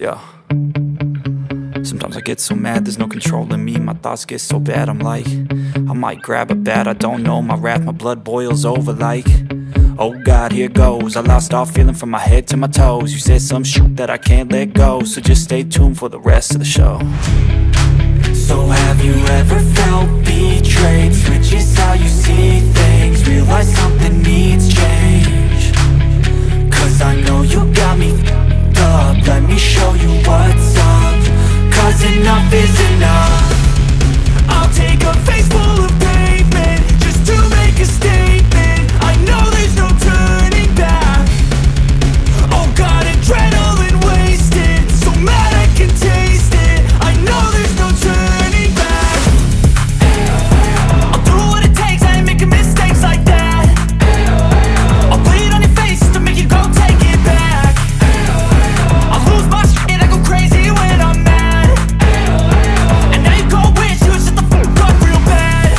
Yeah. Sometimes I get so mad, there's no controlling me. My thoughts get so bad, I'm like, I might grab a bat, I don't know. My wrath, my blood boils over like, oh God, here goes. I lost all feeling from my head to my toes. You said some shit that I can't let go, so just stay tuned for the rest of the show. So have you ever felt betrayed? Switches how you see things, realize something needs change. Cause I know you got me f***ed up. Let me show you what's up. Cause enough is enough. I'll take a face full of pavement just to make a statement. I know there's no turning back. Oh God, adrenaline wasted, so mad I can taste it. I know there's no turning back. I'll do what it takes, I ain't making mistakes like that. I'll put it on your face to make you go take it back. I'll lose my shit, I go crazy when I'm mad. And now you go wish you would shut the fuck up real bad.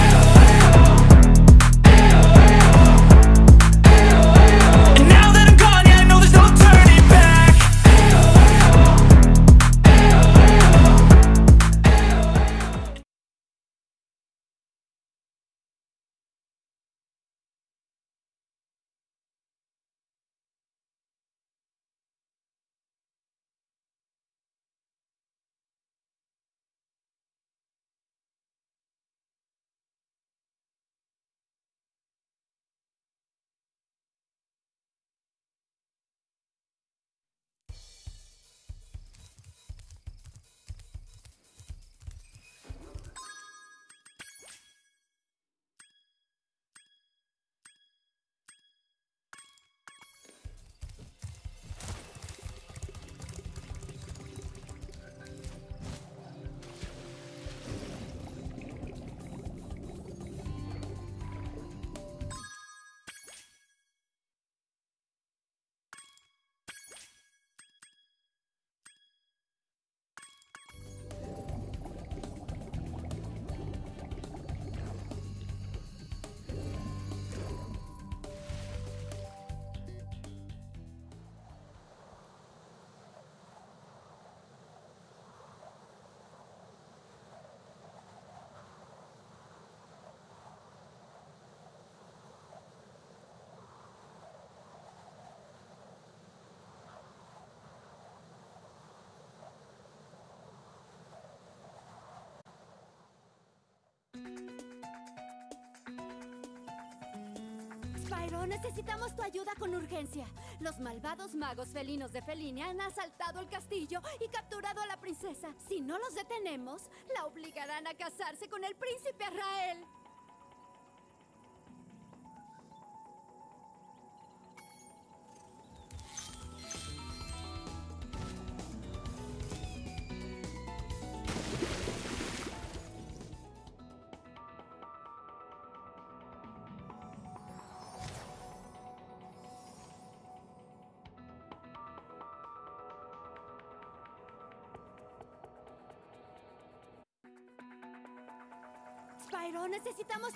And now that I'm gone, yeah, I know there's no turning back. Spyro, necesitamos tu ayuda con urgencia. Los malvados magos felinos de Felinia han asaltado el castillo y capturado a la princesa. Si no los detenemos, la obligarán a casarse con el príncipe Azrael. Spyro, necesitamos...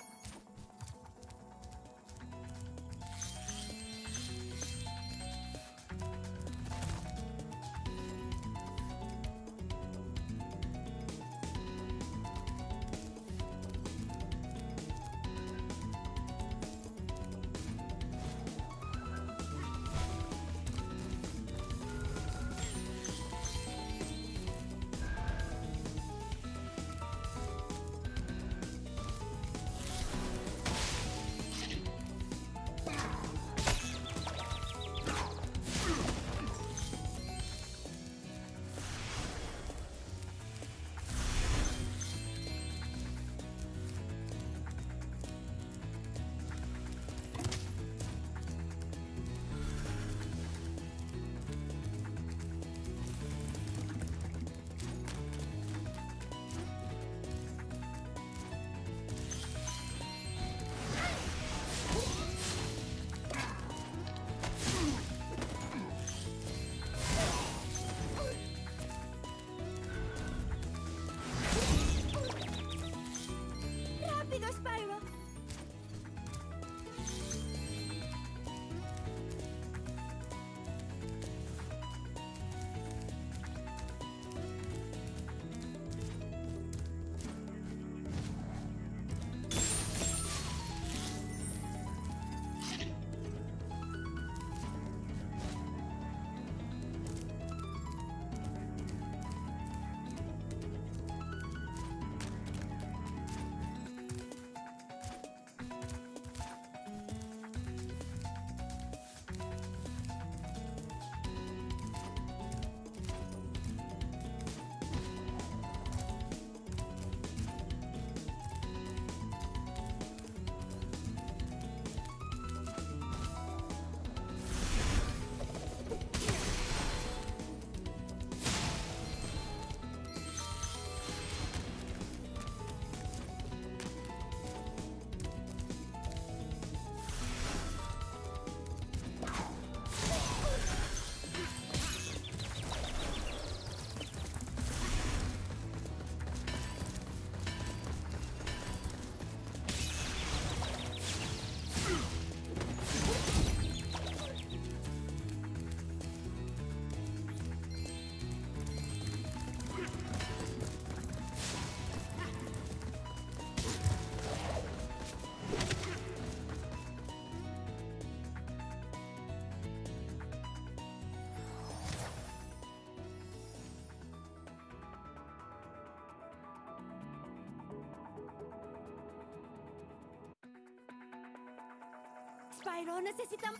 Spyro, necesitamos...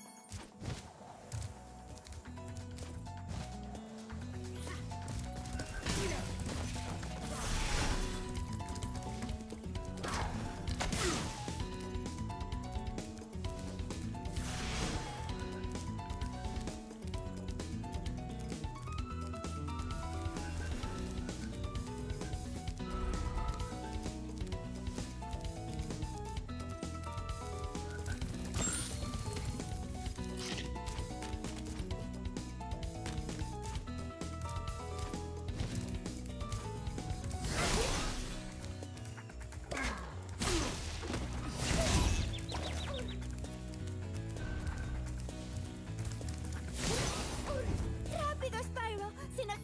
¡Rápido, Spyro! Si no...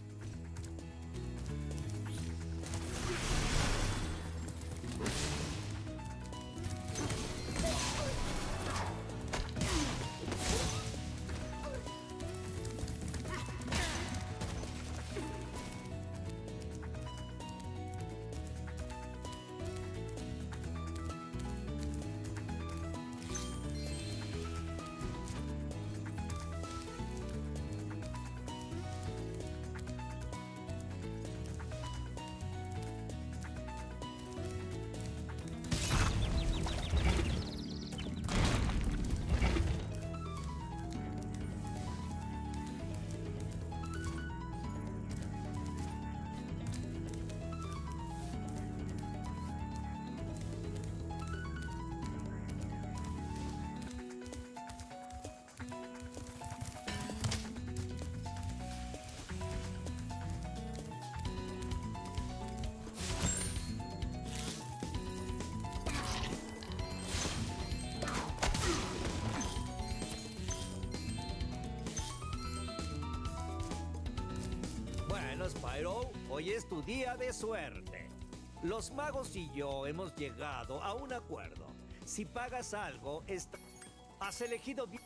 Bueno, Spyro, hoy es tu día de suerte. Los magos y yo hemos llegado a un acuerdo. Si pagas algo, has elegido bien.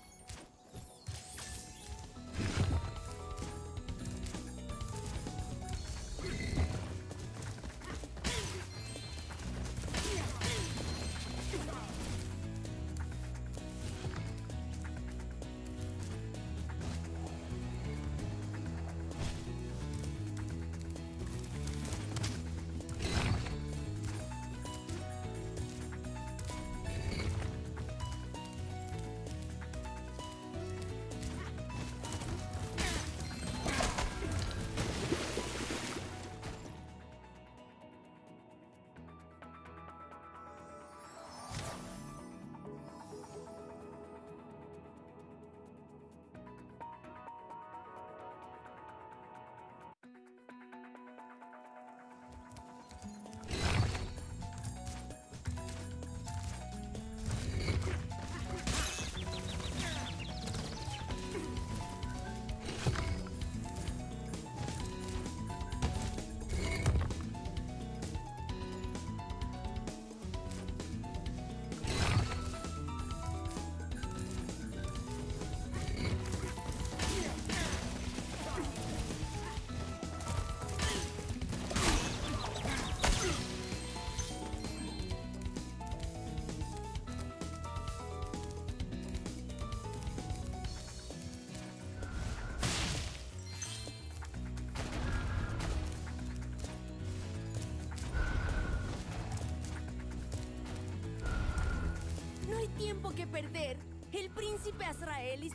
No hay tiempo que perder. El príncipe Azrael...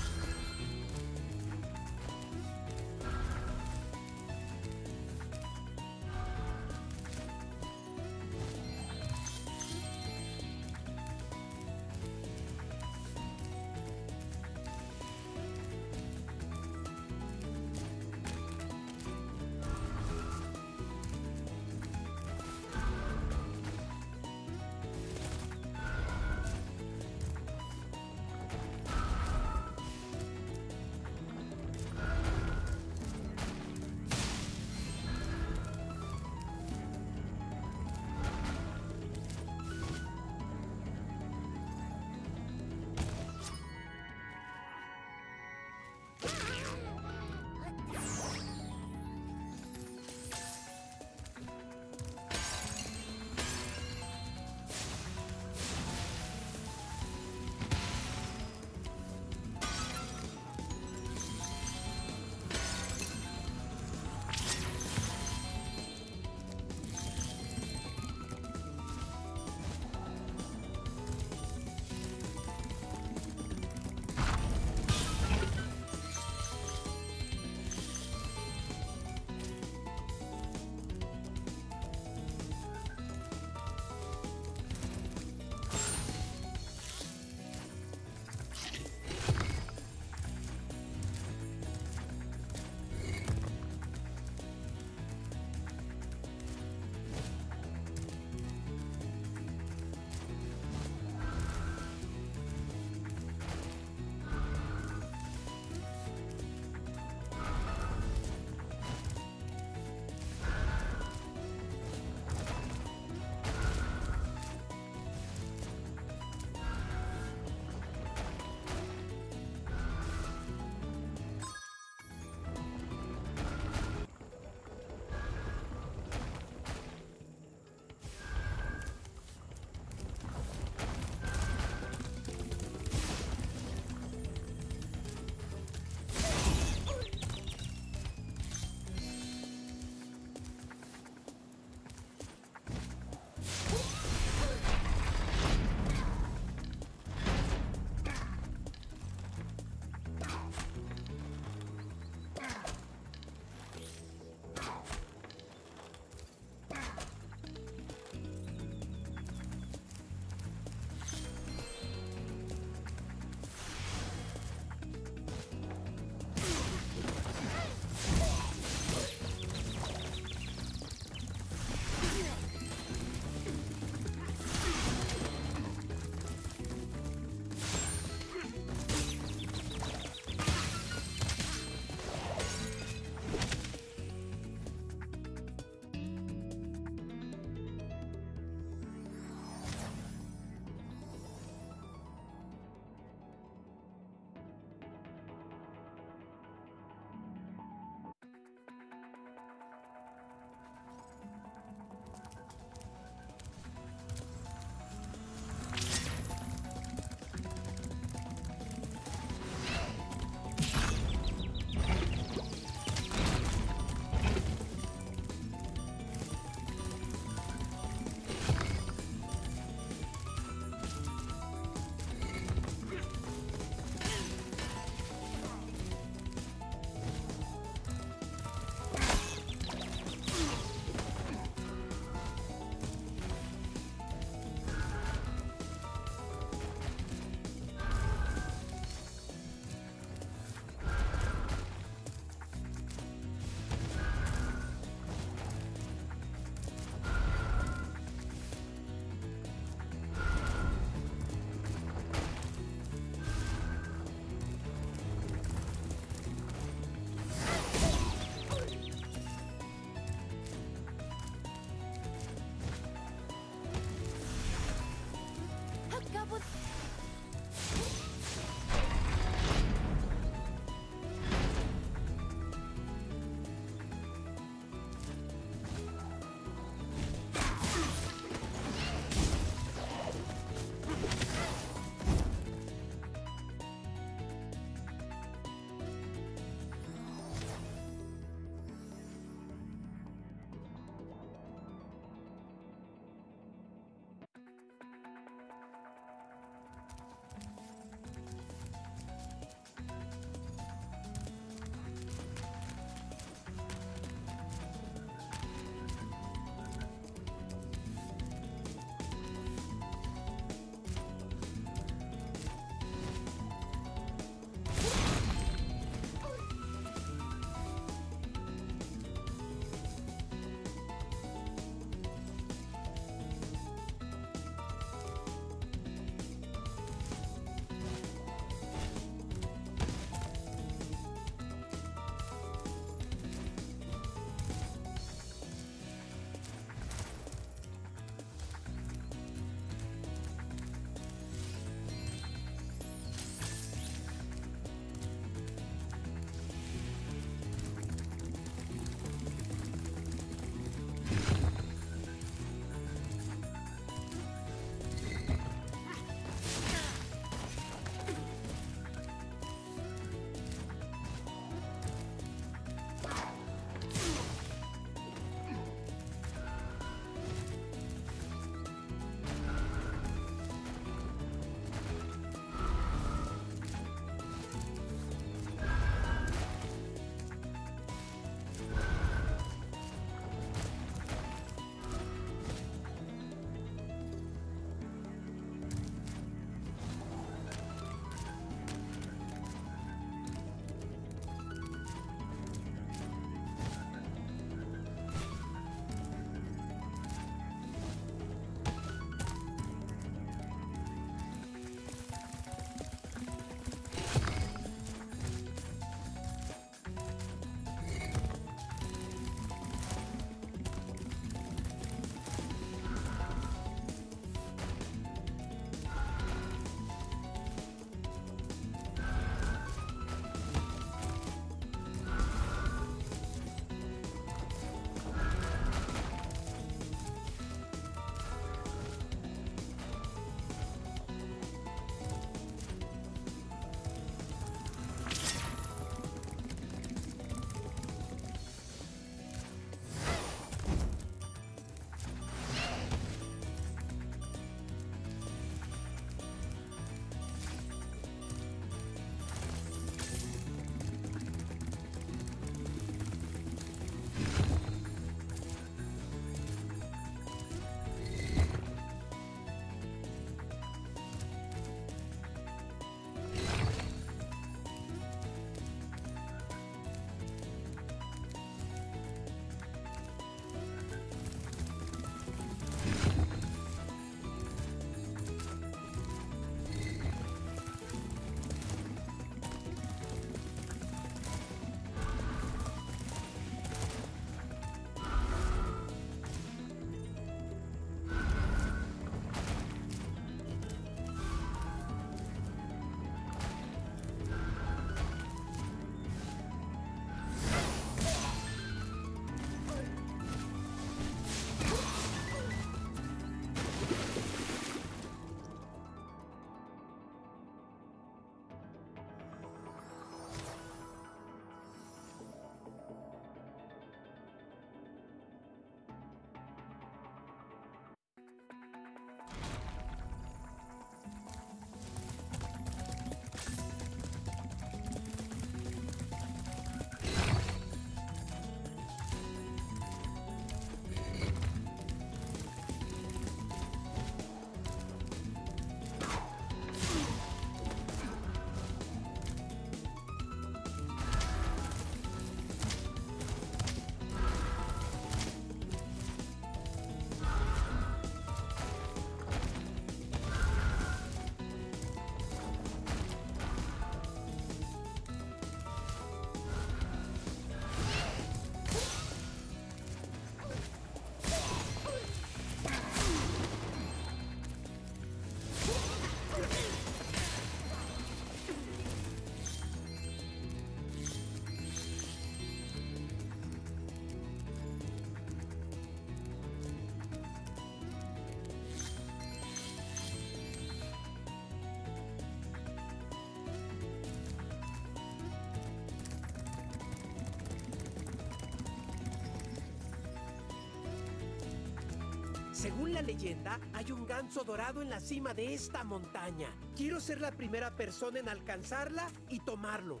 Según la leyenda, hay un ganso dorado en la cima de esta montaña. Quiero ser la primera persona en alcanzarla y tomarlo.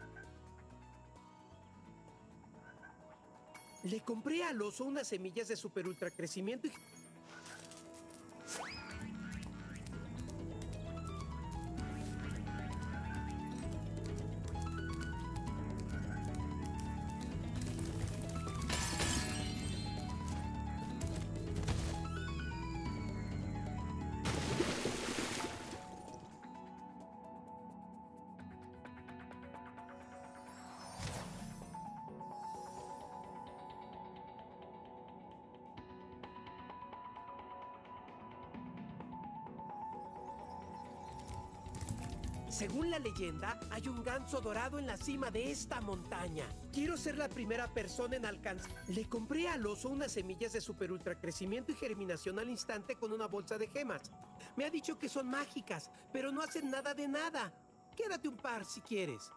Le compré al oso unas semillas de super ultra crecimiento y... Según la leyenda, hay un ganso dorado en la cima de esta montaña. Quiero ser la primera persona en alcanzar. Le compré al oso unas semillas de super ultra crecimiento y germinación al instante con una bolsa de gemas. Me ha dicho que son mágicas, pero no hacen nada de nada. Quédate un par si quieres.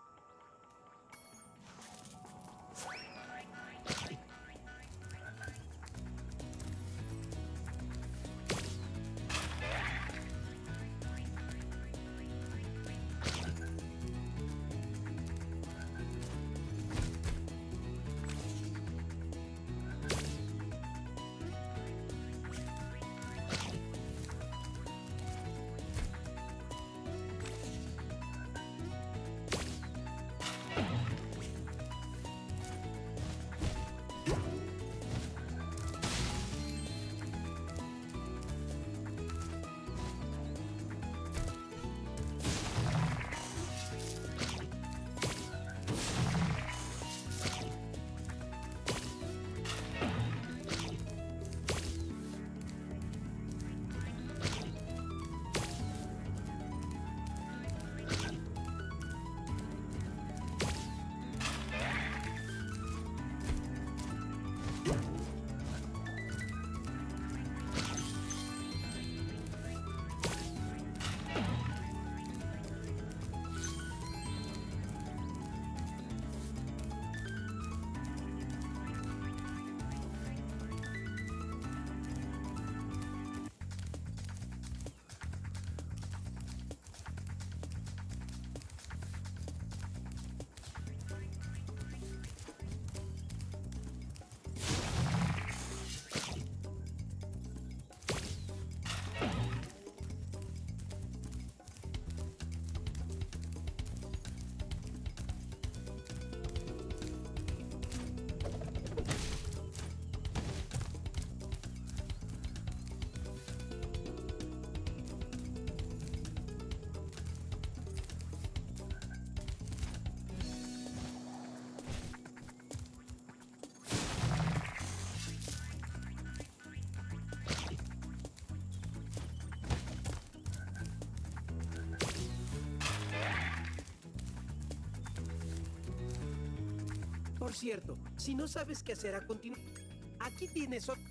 Por cierto, si no sabes qué hacer a continuación, aquí tienes otro.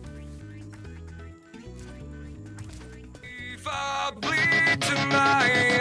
If I bleed tonight